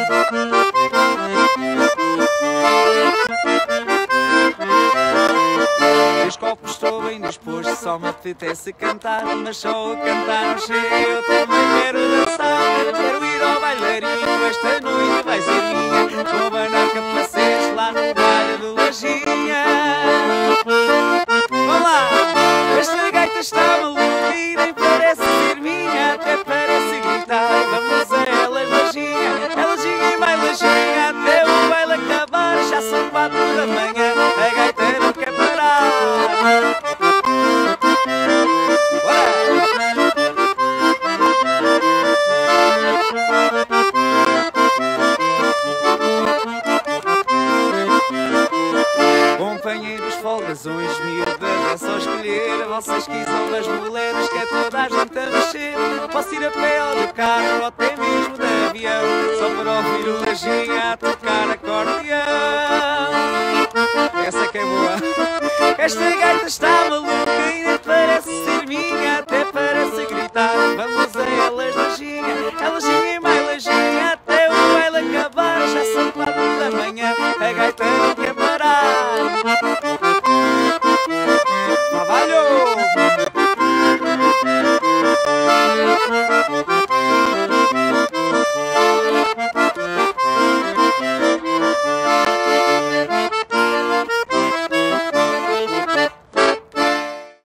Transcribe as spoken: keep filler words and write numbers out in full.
Os copos estou bem disposto, só me apetece cantar, mas só a cantar não chega, eu também quero dançar. Quero ir ao bailarinho, esta noite vai ser minha, vou abanar capacetes lá no baile de Lajinha. Vamos lá! Esta gaita está maluca e nem parece ser minha, até parece gritar, vamos a elas Lajinha, é Lajinha e vai Lajinha, até o baile acabar, já são quatro da manhã, a gaita não quer parar. Companheiros, folgazões, miúdas, é só escolher. Vocês que são das boleiras, que é toda a gente a mexer. Posso ir a pé ou de carro, ou até mesmo de avião, só para ouvir o Lajinha a tocar acordeão. Essa que é boa. Esta gaita está maluca e